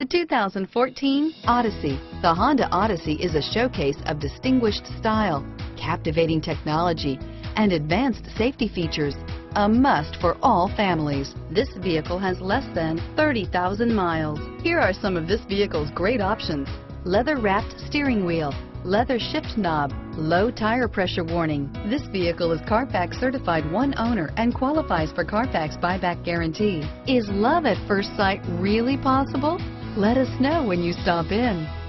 The 2014 Odyssey. The Honda Odyssey is a showcase of distinguished style, captivating technology, and advanced safety features. A must for all families. This vehicle has less than 30,000 miles. Here are some of this vehicle's great options: leather-wrapped steering wheel, leather shift knob, low tire pressure warning. This vehicle is Carfax certified one owner and qualifies for Carfax buyback guarantee. Is love at first sight really possible? Let us know when you stop in.